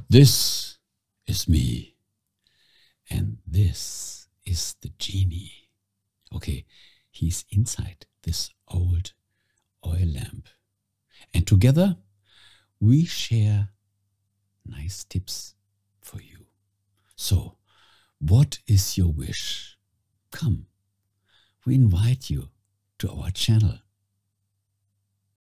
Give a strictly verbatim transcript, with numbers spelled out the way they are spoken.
This is me. And this is the genie. Okay, he's inside this old oil lamp. And together we share nice tips for you. So, what is your wish? Come, we invite you to our channel.